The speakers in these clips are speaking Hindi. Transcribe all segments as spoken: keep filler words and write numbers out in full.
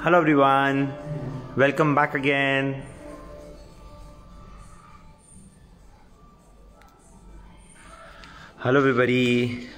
Hello everyone, welcome back again. Hello everybody.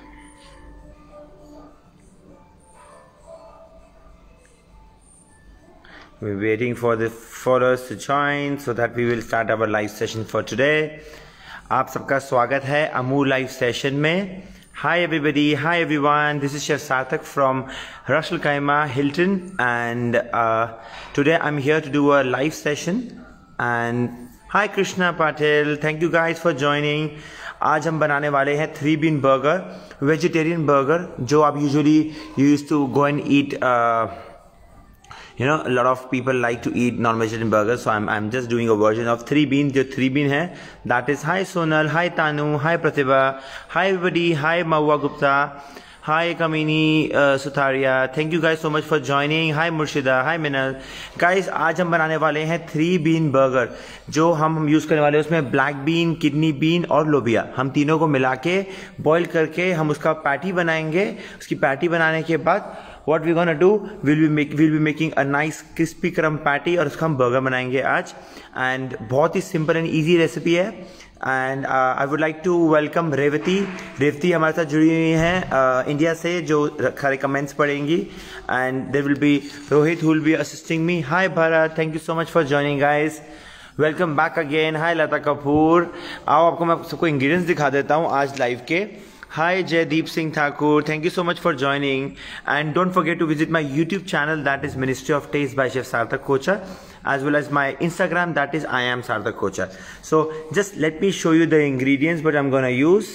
We're waiting for the followers to join so that we will start our live session for today. आप सबका स्वागत है अमूल लाइव सेशन में. Hi everybody, hi everyone. This is Chef Sarthak from Ras Al Khaimah Hilton, and uh, today I'm here to do a live session. And hi Krishna Patel, thank you guys for joining. आज हम बनाने वाले हैं three bean burger, vegetarian burger, जो आप usually use to go and eat. You know, a lot of people like to eat non-vegetarian burgers, so I'm I'm just doing a version of three bean. जो three bean है, that is hi Sonal, hi Tanu, hi Pratibha, hi everybody, hi Mahua Gupta, hi Kamini uh, Sutharia. Thank you guys so much for joining. Hi Murshida, hi Minal. Guys, आज हम बनाने वाले हैं three bean burger. जो हम हम यूज करने वाले हैं उसमें black bean, kidney bean और लोबिया, हम तीनों को मिला के बॉईल करके हम उसका पैटी बनाएंगे. उसकी पैटी बनाने के बाद What we're gonna do? We'll be make we'll be making a nice crispy crumb patty और उसका हम burger बनाएंगे आज. And बहुत ही simple and easy रेसिपी है. And uh, I would like to welcome Revathi. Revathi हमारे साथ जुड़ी हुई हैं इंडिया uh, से, जो सारे कमेंट्स पढ़ेंगी. And there will be Rohit who will be assisting me. Hi Bharat, thank you so much for joining guys. Welcome back again. Hi Lata Kapoor. आओ आपको मैं सबको इंग्रेडिएंट्स दिखा देता हूँ आज लाइव के. Hi Jaydeep Singh Thakur, thank you so much for joining, and don't forget to visit my YouTube channel, that is Ministry of Taste by Chef Sarthak Kochhar, as well as my Instagram, that is I am Sarthak Kochhar. So just let me show you the ingredients what I'm gonna use.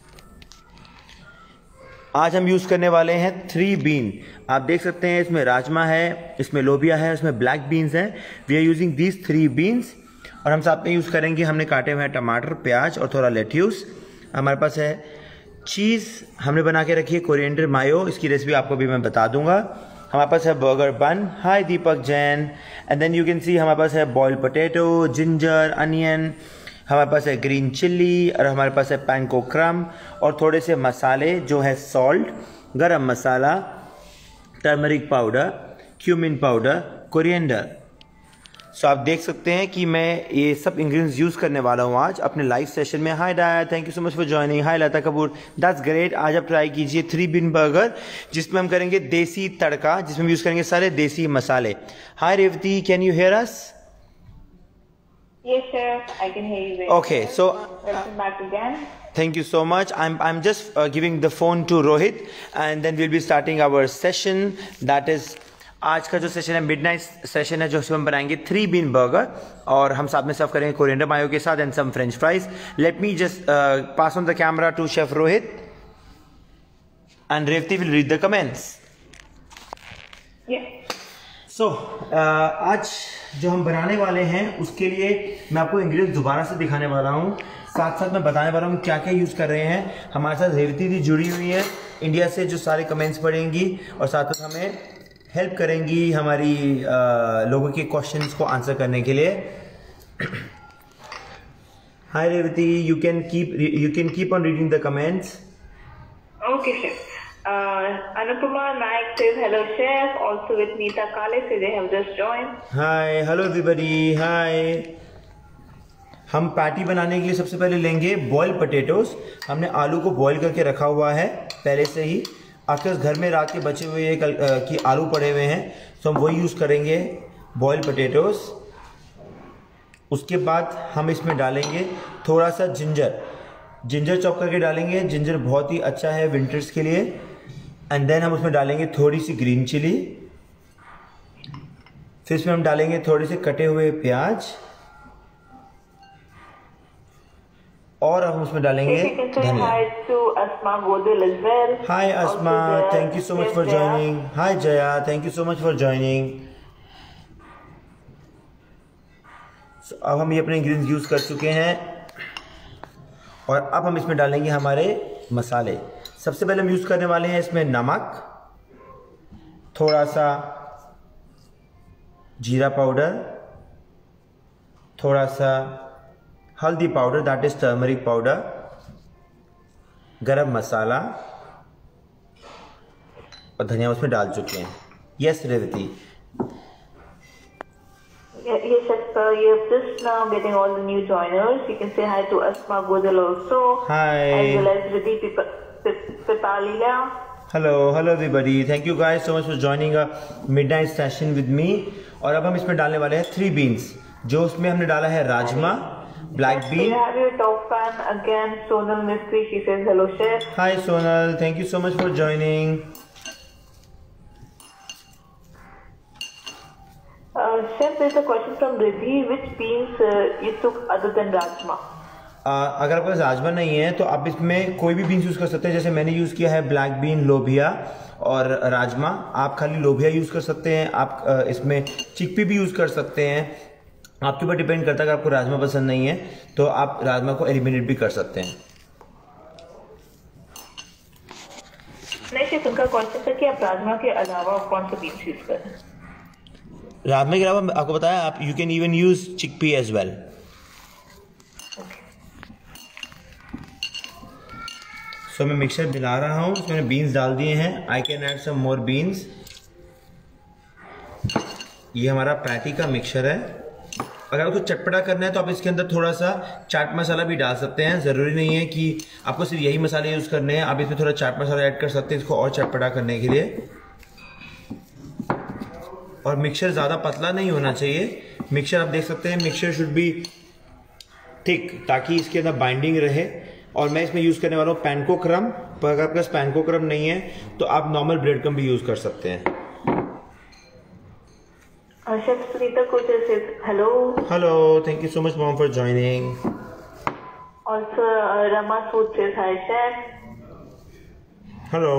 आज हम यूज करने वाले हैं थ्री बीन. आप देख सकते हैं इसमें राजमा है, इसमें लोबिया है, इसमें ब्लैक बीन्स हैं. We are using these three beans. और हम साथ में यूज करेंगे, हमने काटे हुए हैं टमाटर, प्याज और थोड़ा लेट्यूस. हमारे पास है चीज़, हमने बना के रखी है कोरिएंडर मायो, इसकी रेसिपी आपको भी मैं बता दूंगा. हमारे पास है burger bun. Hi Deepak Jain. And then you can see हमारे पास है बॉइल्ड पोटैटो, जिंजर, अनियन, हमारे पास है ग्रीन चिल्ली, और हमारे पास है पैनको क्रम और थोड़े से मसाले जो है salt, garam masala, turmeric powder, cumin powder, coriander. So so, आप देख सकते हैं कि मैं ये सब इंग्रेडिएंट्स यूज करने वाला हूँ आज अपने लाइव सेशन में. Hi Daya, thank you so much for joining. Hi Lata Kapoor, that's great. आज आप ट्राई कीजिए थ्री बीन बर्गर, जिसमें हम करेंगे देसी तड़का, जिसमें हम यूज करेंगे सारे देसी मसाले. Hi Revathi, can you hear us? Yes, chef, I can hear you. Okay, so welcome back again. Thank you so much. I'm I'm just uh, giving the phone to Rohit, and then we'll be starting our session. That is, आज का जो सेशन है मिडनाइट सेशन है, जो उसमें हम बनाएंगे थ्री बीन बर्गर, और हम साथ में सर्व करेंगे कोरिएंडर मायो के साथ and some French fries. Let me just pass on the camera to chef Rohit, and Revathi will read the comments. So आज जो हम बनाने वाले हैं उसके लिए मैं आपको इंग्रेडिएंट्स दोबारा से दिखाने वाला हूँ, साथ साथ मैं बताने वाला हूँ क्या क्या यूज़ कर रहे हैं. हमारे साथ रेवती भी जुड़ी हुई है इंडिया से, जो सारे कमेंट्स पढ़ेंगी और साथ साथ हमें हेल्प करेंगी हमारी आ, लोगों के क्वेश्चंस को आंसर करने के लिए. Hi Revathi, you can keep you can keep on reading the comments. Okay, chef. Uh, Anupama Naik says hello, chef. Also with Neeta Kale says they have just joined. Hi, hello everybody, hi. हम पैटी बनाने के लिए सबसे पहले लेंगे बॉइल्ड पोटैटोज. हमने आलू को बॉईल करके रखा हुआ है पहले से ही. आपके पास घर में रात के बचे हुए कल की आलू पड़े हुए हैं, तो हम वही यूज़ करेंगे, बॉइल्ड पोटैटोज. उसके बाद हम इसमें डालेंगे थोड़ा सा जिंजर, जिंजर चॉप करके डालेंगे. जिंजर बहुत ही अच्छा है विंटर्स के लिए. एंड देन हम उसमें डालेंगे थोड़ी सी ग्रीन चिली. फिर इसमें हम डालेंगे थोड़े से कटे हुए प्याज, और हम उसमें डालेंगे धनिया. Hi Asma, thank you so much for joining. Hi Jaya, thank you so much for joining. अब हम ये अपने इंग्रेडिएंट्स यूज कर चुके हैं, और अब हम इसमें डालेंगे हमारे मसाले. सबसे पहले हम यूज करने वाले हैं इसमें नमक, थोड़ा सा जीरा पाउडर, थोड़ा सा हल्दी powder, that is turmeric powder, garam masala और धनिया उसमें डाल चुके हैं. Yes Revathi, Yeah, yes, Chef. Uh, you're just now getting all the new joiners. You can say hi to Asma Godel also. Hi. As well as Riddhi Pipalia. Hello, hello everybody. Thank you guys so much for joining a midnight session with me. और अब हम इसमें डालने वाले हैं थ्री बीन्स, जो उसमें हमने डाला है rajma, black bean. We have your top fan again, Sonal Mistry. She says hello, Chef. Hi Sonal, thank you so much for joining. Uh, Chef, there's a question from Riddhi. Which beans uh, you took other than Rajma? uh, अगर आपके पास राजमा नहीं है तो आप इसमें कोई भी बीन्स यूज़ कर सकते हैं. जैसे मैंने यूज़ किया है ब्लैक बीन, लोबिया और राजमा. आप खाली लोबिया यूज़ कर सकते हैं. आप uh, इसमें चिकपी भी यूज़ कर सकते हैं. आपके ऊपर डिपेंड करता है. अगर आपको राजमा पसंद नहीं है तो आप राजमा को एलिमिनेट भी कर सकते हैं. नहीं शेफ, उनका कॉन्सेप्ट है कि आप राजमा के अलावा कौन सा बीन्स यूज करें. राजमा के अलावा आपको बताया आप you can even use chickpea as well. So मैं मिक्सर मिला रहा हूँ. उसमें मैंने बीन्स डाल दिए हैं. I can add some more beans. ये हमारा पैटी का मिक्सचर है. अगर आपको चटपटा करना है तो आप इसके अंदर थोड़ा सा चाट मसाला भी डाल सकते हैं. ज़रूरी नहीं है कि आपको सिर्फ यही मसाले यूज़ करने हैं. आप इसमें थोड़ा चाट मसाला ऐड कर सकते हैं इसको और चटपटा करने के लिए. और मिक्सचर ज़्यादा पतला नहीं होना चाहिए. मिक्सचर आप देख सकते हैं मिक्सचर शुड बी थिक, ताकि इसके अंदर बाइंडिंग रहे. और मैं इसमें यूज़ करने वाला हूँ पैनको क्रम. पर अगर आपके पास पैनको क्रम नहीं है तो आप नॉर्मल ब्रेड क्रम भी यूज़ कर सकते हैं. Chef Sunita Kochar says hello. Hello, thank you so much mom for joining. Also uh, Rama Sood says hi Chef. Hello.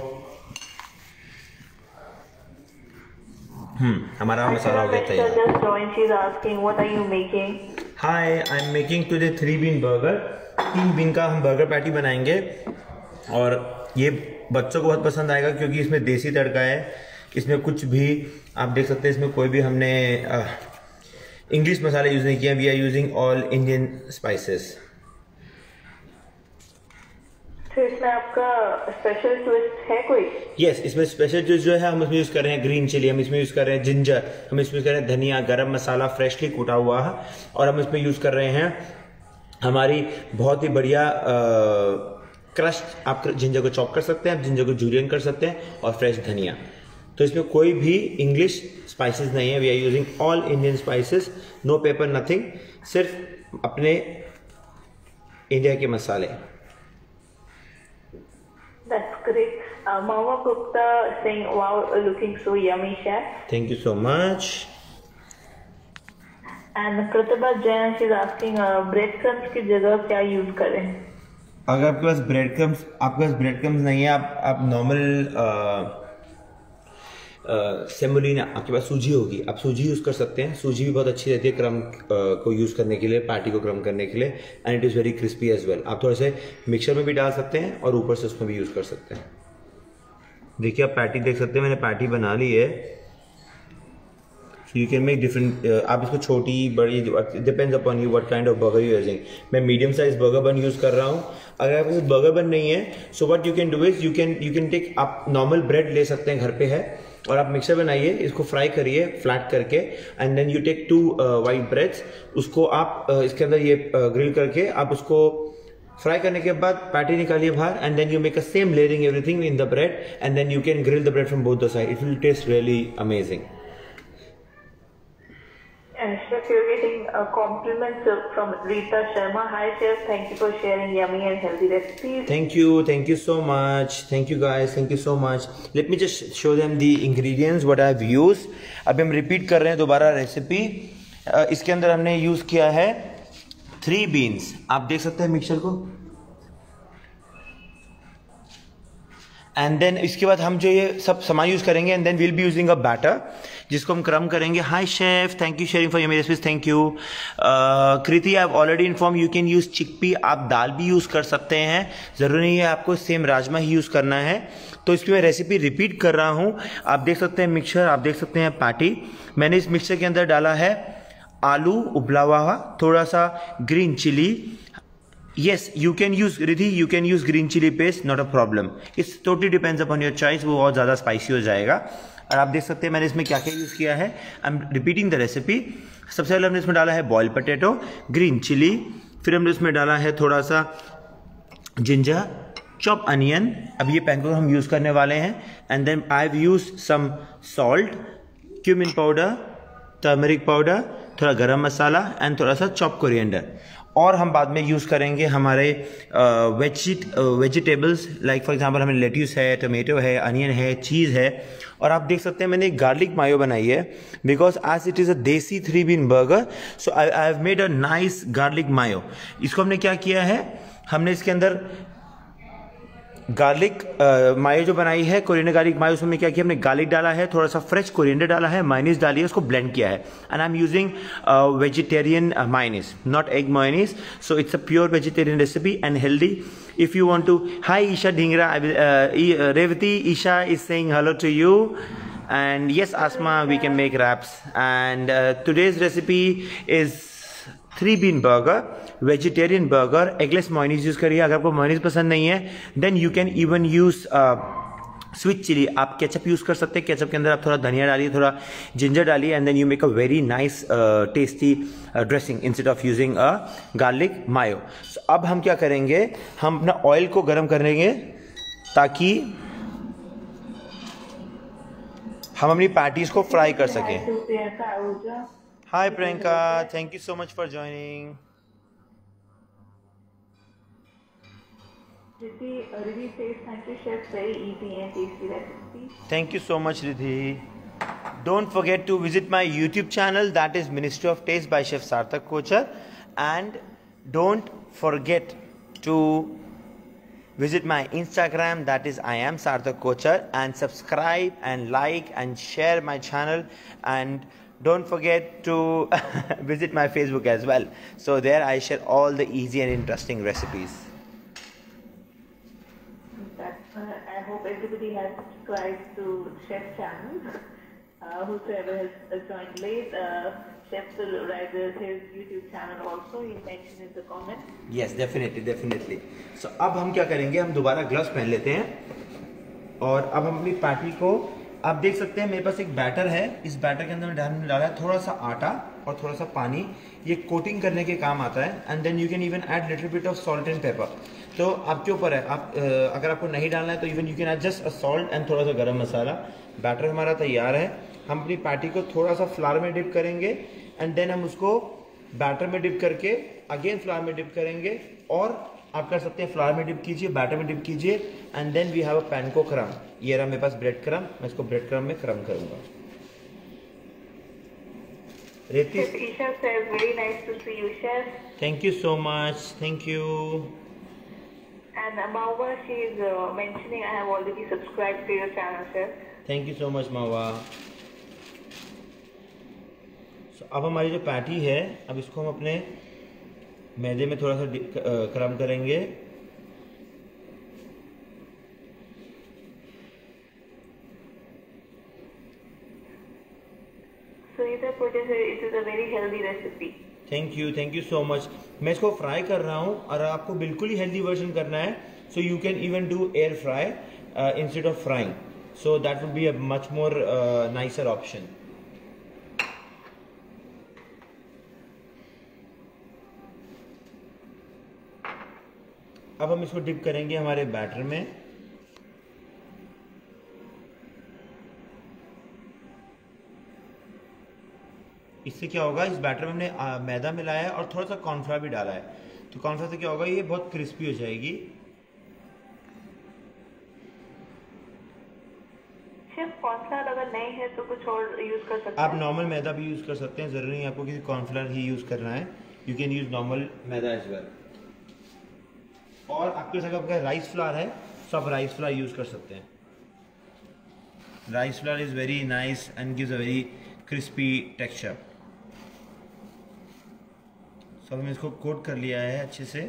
Hmm, हमारा मसाला हो गया तैयार. Just joined. She's asking what are you making? Hi, I'm making today three bean burger. तीन बीन का हम बर्गर पैटी बनाएंगे और ये बच्चों को बहुत पसंद आएगा क्योंकि इसमें देसी तड़का है. इसमें कुछ भी आप देख सकते हैं. इसमें कोई भी हमने इंग्लिश मसाले यूज़ नहीं किए. We are using all Indian spices. तो इसमें आपका स्पेशल ट्विस्ट है कोई? यस yes, इसमें स्पेशल ट्विस्ट जो है हम इसमें यूज़ कर रहे हैं ग्रीन चिली, हम इसमें यूज़ कर रहे हैं जिंजर, हम इसमें यूज़ कर रहे हैं धनिया, गरम मसाला फ्रेशली कूटा हुआ है. और हम इसमें यूज़ कर रहे हैं हमारी बहुत ही बढ़िया क्रश्ड. आप जिंजर को चॉप कर सकते हैं, आप जिंजर को जूलियन कर सकते हैं, और फ्रेश धनिया. तो इसमें कोई भी इंग्लिश स्पाइसेस नहीं है. We are using all Indian spices. No pepper, nothing. सिर्फ अपने इंडिया के मसाले. That's great. Uh, Mama Gupta saying, "Wow, looking so yummy, chef." Thank you so much. And Pratibha Jain, she's asking, uh, breadcrumbs की जगह क्या यूज करें? अगर आपके पास ब्रेड क्रम्स आपके पास ब्रेड क्रम्स नहीं है, आप आप नॉर्मल सेमोलिना, आपके पास सूजी होगी, आप सूजी यूज़ कर सकते हैं. सूजी भी बहुत अच्छी रहती है क्रम uh, को यूज़ करने के लिए, पैटी को क्रम करने के लिए. And it is very crispy as well. आप थोड़े से मिक्सर में भी डाल सकते हैं और ऊपर से उसमें भी यूज़ कर सकते हैं. देखिए आप पैटी देख सकते हैं, मैंने पैटी बना ली है. You can make different. आप इसको छोटी बड़ी depends upon you what kind of burger you using. मैं medium size burger bun use कर रहा हूँ. अगर आपके पास बर्गर बन नहीं है so what you can do is you can you can take. आप नॉर्मल ब्रेड ले सकते हैं, घर पे है, और आप मिक्सर बनाइए, इसको फ्राई करिए फ्लैट करके. And then you take two white breads. उसको आप uh, इसके अंदर ये ग्रिल uh, करके आप उसको फ्राई करने के बाद पैटी निकालिए बाहर. And then you make a same layering everything in the bread. And then you can grill the bread from both the side. It will taste really amazing. Uh, chef, you're getting uh, compliments uh, from Rita Sharma. Hi chef, thank you for sharing yummy and healthy recipes. Thank you, thank you so much. Thank you guys, thank you so much. Let me just show them the ingredients what I've used. अब हम रिपीट कर रहे हैं दोबारा रेसिपी. uh, इसके अंदर हमने यूज़ किया है थ्री बीन्स. आप देख सकते हैं मिक्सचर को. एंड देन इसके बाद हम जो ये सब सामान यूज़ करेंगे. And then will be using a batter जिसको हम क्रम करेंगे. Hi chef, thank you sharing for your recipes. Thank you. Kriti, I have already inform you can use chickpea. आप दाल भी यूज़ कर सकते हैं, ज़रूरी नहीं है आपको सेम राजमा ही यूज़ करना है. तो इसकी मैं रेसिपी रिपीट कर रहा हूँ. आप देख सकते हैं मिक्सचर, आप देख सकते हैं पैटी. मैंने इस मिक्सचर के अंदर डाला है आलू उबला हुआ, थोड़ा सा green chilli. Yes, you can use Riddhi, you can use green chili paste, not a problem. It's totally depends upon your choice. वो बहुत ज़्यादा स्पाइसी हो जाएगा. और आप देख सकते हैं मैंने इसमें क्या क्या यूज़ किया है। I am repeating the recipe. सबसे पहले हमने इसमें डाला है बॉयल पोटैटो, ग्रीन चिली, फिर हमने इसमें डाला है थोड़ा सा जिंजर, चॉप अनियन, अब ये पैन को हम यूज़ करने वाले हैं। And then I have use some salt, cumin powder, turmeric powder, थोड़ा गरम मसाला एंड थोड़ा सा चॉप कोरिएंडर। और हम बाद में यूज़ करेंगे हमारे वेजिट वेजिटेबल्स, लाइक फॉर एग्जांपल हमें लेट्यूस है, टमेटो है, अनियन है, चीज़ है। और आप देख सकते हैं मैंने गार्लिक मायो बनाई है because as it is a desi three bean burger, so I I have made a nice garlic mayo. इसको हमने क्या किया है, हमने इसके अंदर गार्लिक मायो जो बनाई है, कोरिएंडर गार्लिक मायो, उसमें क्या किया हमने, गार्लिक डाला है, थोड़ा सा फ्रेश कोरिएंडर डाला है, मायोनीज डाली है, उसको ब्लेंड किया है। And I am using vegetarian mayonnaise, not egg mayonnaise, so it's a pure vegetarian recipe and healthy. If you want to, hi Isha Dhingra, Revathi Isha is saying hello to you, and yes Asma, we can make wraps. And uh, today's recipe is three bean burger, vegetarian burger, eggless mayonnaise use करिए। अगर आपको मायोनीज पसंद नहीं है then you can even use sweet chilli, आप केचप यूज कर सकते हैं। केचप के अंदर आप थोड़ा धनिया डालिए, थोड़ा जिंजर डालिए and then you make a very nice tasty dressing instead of using a garlic mayo. So अब हम क्या करेंगे, हम अपना ऑयल को गर्म करेंगे ताकि हम अपनी पैटीज को फ्राई कर सकें। Hi Priyanka, thank you so much for joining. Riddhi, uh, Riddhi says thank you chef, very easy and tasty recipe. Thank you so much Riddhi. Don't forget to visit my YouTube channel, that is Ministry of Taste by Chef Sarthak Kochar, and don't forget to visit my Instagram, that is I am Sarthak Kochar, and subscribe and like and share my channel, and don't forget to visit my Facebook as well. So there I share all the easy and interesting recipes. That's, uh, I hope everybody has subscribed to Chef's channel. Uh, whosoever has uh, joined late, uh, Chef will write his YouTube channel also. He mentioned in the comments. Yes, definitely, definitely. So अब हम क्या करेंगे, हम दोबारा ग्लव्स पहन लेते हैं और अब हम अपनी पैटी को, आप देख सकते हैं मेरे पास एक बैटर है, इस बैटर के अंदर मैंने डाला है थोड़ा सा आटा और थोड़ा सा पानी, ये कोटिंग करने के काम आता है। And then you can even add little bit of salt and pepper. तो आपके ऊपर है, आप अगर आपको नहीं डालना है तो even you can add just a salt and थोड़ा सा गरम मसाला। बैटर हमारा तैयार है, हम अपनी पैटी को थोड़ा सा फ्लावर में डिप करेंगे एंड देन हम उसको बैटर में डिप करके अगेन फ्लावर में डिप करेंगे, और आप कर सकते हैं फ्लावर में डिप कीजिए, बैटर में डिप कीजिए, and then we have a pan को क्रम। ये रहा मेरे पास ब्रेड क्रम, मैं इसको ब्रेड क्रम में क्रम करूंगा। रेती, Isha says very nice to see you, chef. Thank you so much, thank you. And Amawa, she is uh, mentioning I have already subscribed to your channel, chef. Thank you so much मावा। so, अब हमारी जो पैटी है, अब इसको हम अपने मैदे में थोड़ा सा क्रम करेंगे। So it is a very healthy recipe. Thank you, thank you so much. मैं इसको फ्राई कर रहा हूँ और आपको बिल्कुल ही हेल्दी वर्जन करना है, so you can even do air fry instead of frying, so that would be a much more nicer option. अब हम इसको डिप करेंगे हमारे बैटर में। इससे क्या होगा, इस बैटर में हमने मैदा मिलाया है और थोड़ा सा कॉर्नफ्लावर भी डाला है, तो कॉर्नफ्लावर से क्या होगा, ये बहुत क्रिस्पी हो जाएगी। शेफ कॉर्नफ्लावर अगर नहीं है तो कुछ और यूज कर सकते हैं? आप नॉर्मल मैदा भी यूज कर सकते हैं, जरूरी नहीं आपको किसी कॉर्नफ्लावर ही यूज करना है, you can use normal maida as well. और आपके पास अगर राइस फ्लावर है तो आप राइस फ्लावर यूज कर सकते हैं। Rice flour is very nice and gives a very crispy texture. सब हमने इसको कोट कर लिया है अच्छे से।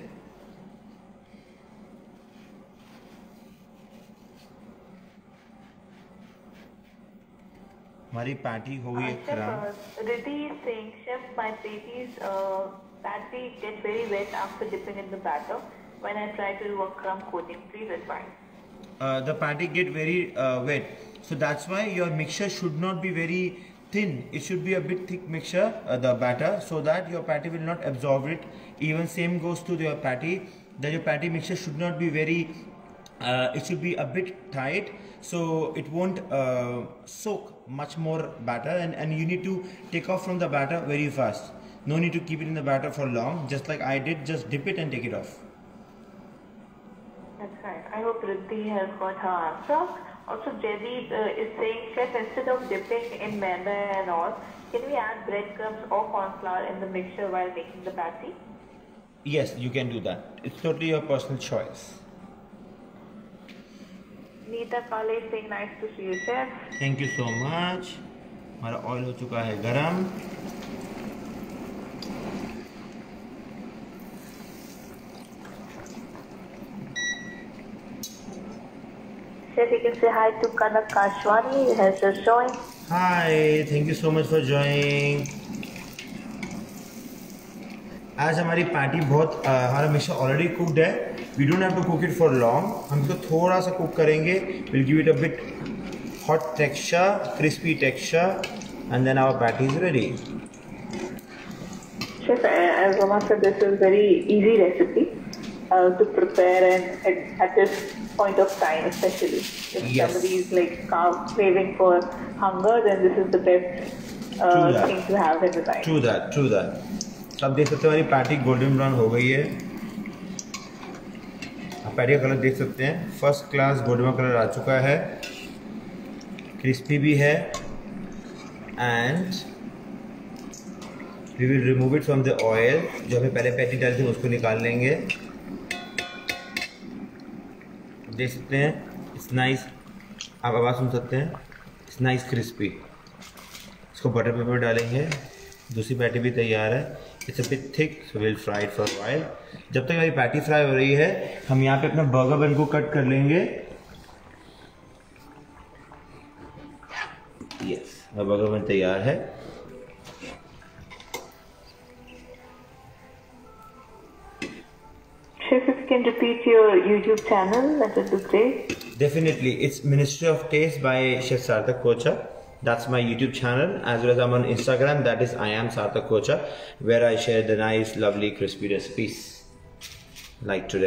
हमारी पैटी हो गई खराब। Riddhi is saying, Chef, my patties, uh, patty get very wet after dipping in the batter. When I try to do a crumb coating, please advise. Uh, the patty get very uh, wet. So that's why your mixture should not be very thin. It should be a bit thick mixture, uh, the batter, so that your patty will not absorb it. Even same goes to your patty, that your patty mixture should not be very, uh, it should be a bit tight, so it won't uh, soak much more batter, and, and you need to take off from the batter very fast. No need to keep it in the batter for long, just like I did, just dip it and take it off. That's right. I hope Riddhi has got her answer. Also, Jaideep uh, is saying, Chef, instead of dipping in maida and all, can we add breadcrumbs or corn flour in the mixture while making the patty? Yes, you can do that. It's totally your personal choice. Neeta Kale is saying, nice to see you, Chef. Thank you so much. हमारा ऑयल हो चुका है गरम. Chef, you can say hi to Kanak Kashwani, who has just joined. Hi, thank you so much for joining. आज हमारी पैटी बहुत uh, हमारा मिक्सचर ऑलरेडी कुकड है. We don't have to cook it for long. हम इसको थोड़ा सा कुक करेंगे. Will give it a bit hot texture, crispy texture, and then our patty is ready. Chef, as Roma said, this is very easy recipe uh, to prepare, and at, at this point of time, especially if Yes. somebody is like craving for hunger, then this is the best uh, thing to have in the night. True that, true that. तो आप देख सकते हैं हमारी पैटी गोल्डन ब्राउन हो गई है. आप पैटी का कलर देख सकते हैं, फर्स्ट क्लास गोल्डन कलर आ चुका है, क्रिस्पी भी है. And we will remove it from the oil. जो हमें पहले पैटी डाली थी उसको निकाल लेंगे. देख सकते हैं इट्स नाइस. आप आवाज़ सुन सकते हैं, इट्स नाइस क्रिस्पी. इसको बटर पेपर डालेंगे. दूसरी पैटी भी तैयार है. It's a bit thick, so will fry it for while. जब तक हमारी पैटी फ्राई हो रही है, हम यहाँ पे अपना बर्गर बन को कट कर लेंगे. यस, हमारा बर्गर बन तैयार है. Chef, if you can repeat your YouTube channel, that would be great. Definitely, it's Ministry of Taste by Chef Sarthak Kocha. That's my YouTube channel, as well as I'm on Instagram. That is I am Sarthak Kocha, where I share the nice, lovely, crispy recipes like today.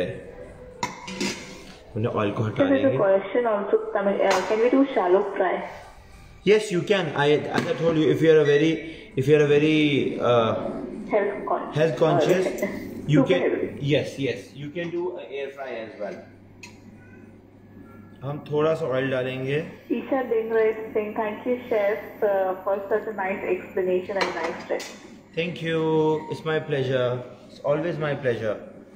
Oil ko hata There is a lenge. question also coming. Uh, can we do shallow fry? Yes, you can. I, as I told you, if you're a very, if you're a very uh, Health conscious. health conscious, you Super can. healthy. Yes, yes, you can do a air fry as well. हम थोड़ा सा ऑयल डालेंगे. Isha Dingra is saying, thank you, Chef, uh, for such a nice explanation and nice recipe. Thank you. It's my pleasure. It's always my pleasure.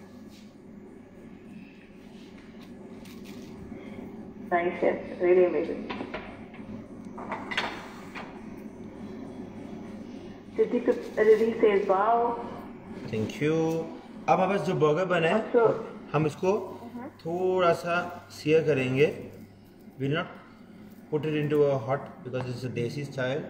Nice, Chef. Really amazing. Riddhi Riddhi says, wow. Thank you. अब हमारे पास जो बर्गर बना है, So, हम इसको थोड़ा सा सीयर करेंगे. We'll not put it into a hot because it's a desi style.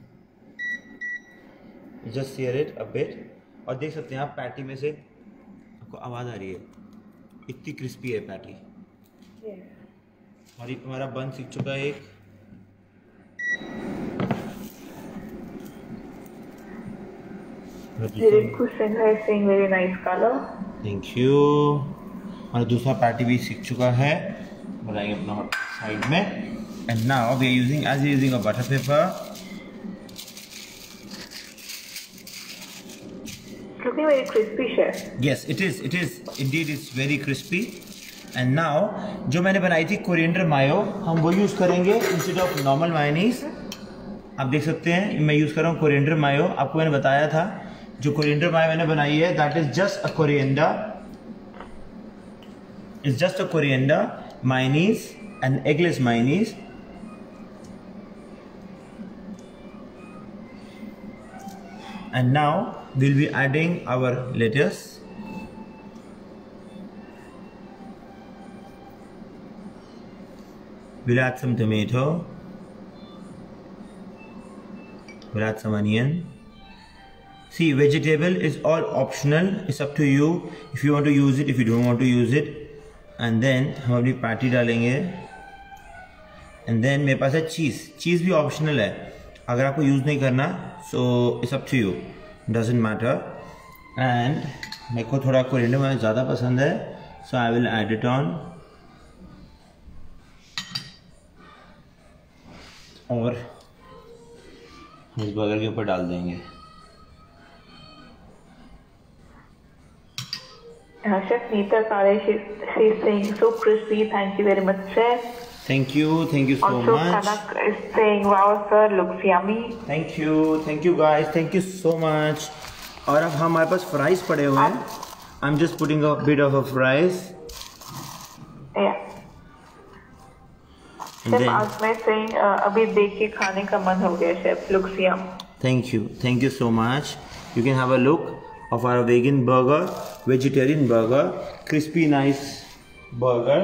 Just sear it a bit. और देख सकते हैं आप पैटी में से आपको आवाज़ आ रही है, इतनी क्रिस्पी है पैटी. yes. और एक हमारा बन सीख चुका है. एक Ririnku Singha is saying, very nice color. Thank you. हमारा दूसरा पैटी भी सीख चुका है. बनाएंगे अपना साइड में. And now we are using as using a butter paper. It's looking very crispy, Chef. Yes, it is. It is indeed. It's very crispy. And now, जो मैंने बनाई थी कोरिएंडर मायो, हम वो यूज़ करेंगे इंस्टेड ऑफ नॉर्मल मायोनीज. आप देख सकते हैं मैं यूज़ कर रहा हूँ कोरिएंडर मायो. आपको मैंने बताया था जो कोरिएंडर मायो मैंने बनाई है, that is just a coriander. It's just a coriander mayonnaise and eggless mayonnaise. And now we'll be adding our lettuce. We'll add some tomato. We'll add some onion. See, vegetable is all optional. It's up to you if you want to use it, if you don't want to use it. And then हम अपनी पैटी डालेंगे. एंड देन मेरे पास है चीज़. चीज़ भी ऑप्शनल है, अगर आपको यूज़ नहीं करना so it's up to you, doesn't matter. And मेरे को थोड़ा कोरिएंडर मुझे ज़्यादा पसंद है, so I will add it on. और इस बर्गर के ऊपर डाल देंगे. Uh, Chef Neeta Kale, she's, she's saying so crispy. Thank you very much, Chef. Thank you, thank you so also, much. Also, Kanak is saying, wow, sir, looks yummy. Thank you, thank you guys, thank you so much. और अब हमारे पास फ्राइज पड़े हुए हैं. I'm just putting a bit of a fries. Yeah. Chef Asma is saying, uh, अभी देख के खाने का मन हो गया, Chef. Looks yum. Thank you, thank you so much. You can have a look of our vegan burger, vegetarian burger, crispy nice burger.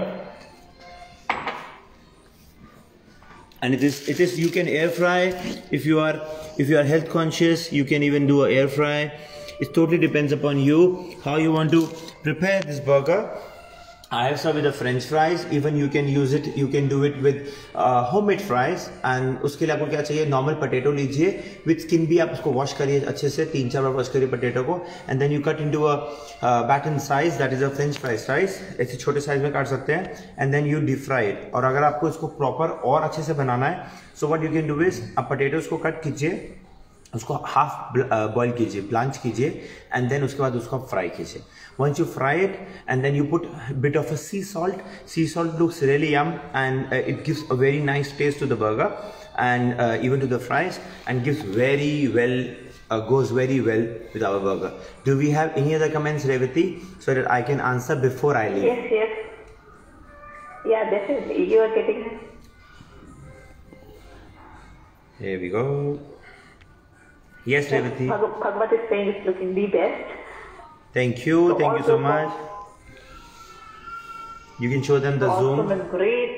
And it is it is you can air fry if you are if you are health conscious. You can even do a air fry. It totally depends upon you how you want to prepare this burger. I have served with the French fries. Even you can use it. You can do it with uh, homemade fries. And उसके लिए आपको क्या चाहिए? Normal potato लीजिए. With skin भी आप उसको wash करिए अच्छे से, तीन चार बार wash करिए potato को. And then you cut into a uh, batten size. That is a French fry size. ऐसे छोटे size में काट सकते हैं. And then you deep fry it. और अगर आपको इसको proper और अच्छे से बनाना है, so what you can do is आप potatoes को cut कीजिए, उसको हाफ बॉईल कीजिए, ब्लांच कीजिए, एंड देन उसके बाद उसको फ्राई कीजिए. Once you fry it and then you put bit of a sea salt. Sea salt looks really yum and it gives a very nice taste to the burger and even to the fries and gives very well goes very well with our burger. Do we have any other comments, Revati, so that I can answer before I leave? Yes, yes. Yeah, definitely. You are getting it. Here we go. Yes, Revati. Bhagwat is saying it's looking the best. Thank you, so thank you so much. You can show them the awesome zoom. And great.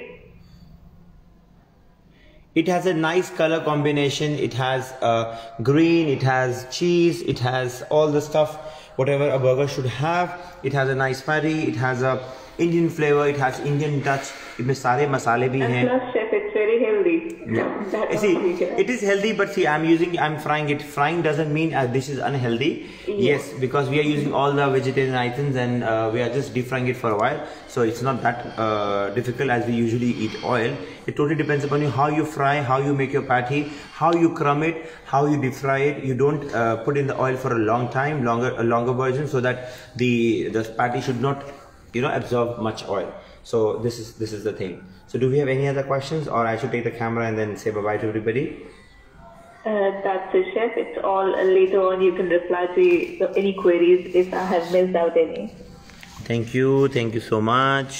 It has a nice color combination. It has uh, green, it has cheese, it has all the stuff, whatever a burger should have. It has a nice patty, it has a Indian flavor, it has Indian touch. इसमें सारे मसाले भी हैं. Plus, chef, it's very healthy. Yeah. See, it is healthy, but see, I'm using, I'm frying it. Frying doesn't mean uh, this is unhealthy. Yes. yes, because we are using all the vegetarian items and uh, we are just deep frying it for a while. So it's not that uh, difficult as we usually eat oil. It totally depends upon you how you fry, how you make your patty, how you crumb it, how you deep fry it. You don't uh, put in the oil for a long time, longer, a longer version, so that the the patty should not, you know, absorb much oil. So this is this is the thing. So do we have any other questions, or I should take the camera and then say bye bye to everybody? Uh, that's it, chef. It's all uh, later on. You can reply to the, any queries if I have missed out any. Thank you. Thank you so much.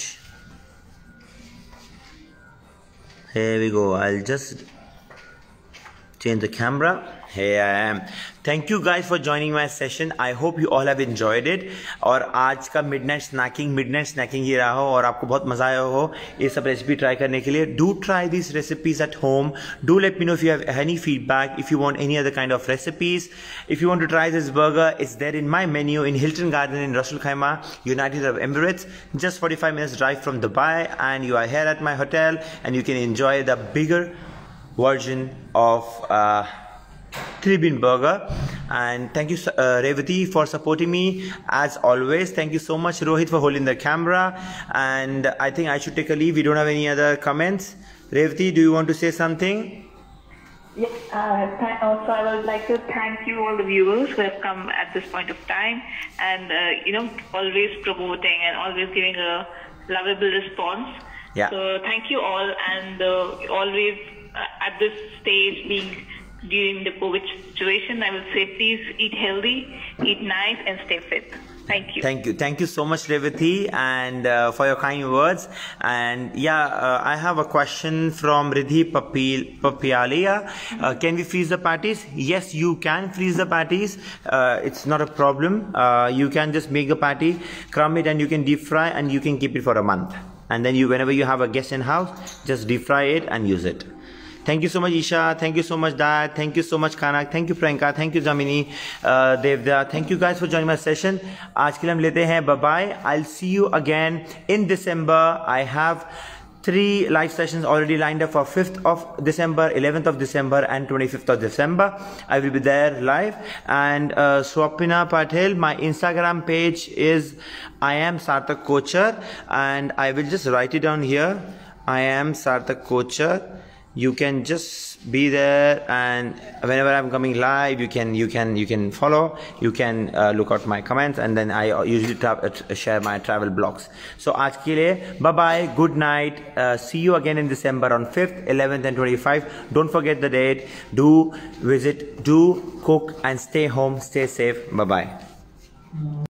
Here we go. I'll just change the camera. Here I am. Thank you guys for joining my session. I hope you all have enjoyed it. और आज का midnight snacking, midnight snacking ही रहा हो और आपको बहुत मजा आया हो ये सब रेसिपी ट्राई करने के लिए. Do try these recipes at home. Do let me know if you have any feedback. If you want any other kind of recipes. If you want to try this burger, it's there in my menu in Hilton Garden in Ras Al Khaimah, United Arab Emirates. Just forty-five minutes drive from Dubai, and you are here at my hotel, and you can enjoy the bigger version of uh, three bean burger. And thank you uh, Revati for supporting me as always. Thank you so much Rohit for holding the camera, and I think I should take a leave. We don't have any other comments. Revati, do you want to say something? Yes, uh, also I would like to thank you all the viewers who have come at this point of time, and uh, you know, always promoting and always giving a lovable response. Yeah. So thank you all, and uh, always uh, at this stage being during the COVID situation, I will say please eat healthy, eat nice, and stay fit. Thank you. Thank you. Thank you so much, Revati, and uh, for your kind words. And yeah, uh, I have a question from Riddhi Papialia. Uh, can we freeze the patties? Yes, you can freeze the patties. Uh, it's not a problem. Uh, you can just make a patty, crumb it, and you can deep fry, and you can keep it for a month. And then you, whenever you have a guest in house, just deep fry it and use it. Thank you so much, Isha. Thank you so much, Dad. Thank you so much, Kanak. Thank you, Priyanka. Thank you, Jamini, uh, Devda. Thank you guys for joining my session. आज के लिए हम लेते हैं bye bye. I'll see you again in December. I have three live sessions already lined up for fifth of December, eleventh of December and twenty-fifth of December. I will be there live. And uh, Swapna Patel, my Instagram page is I am Sarthak Kochar, and I will just write it down here. I am Sarthak Kochar. You can just be there, and whenever I'm coming live, you can you can you can follow. You can uh, look out my comments, and then I usually share my travel blogs. So आज के लिए bye bye, good night. Uh, see you again in December on fifth, eleventh, and twenty-fifth. Don't forget the date. Do visit, do cook, and stay home. Stay safe. Bye bye.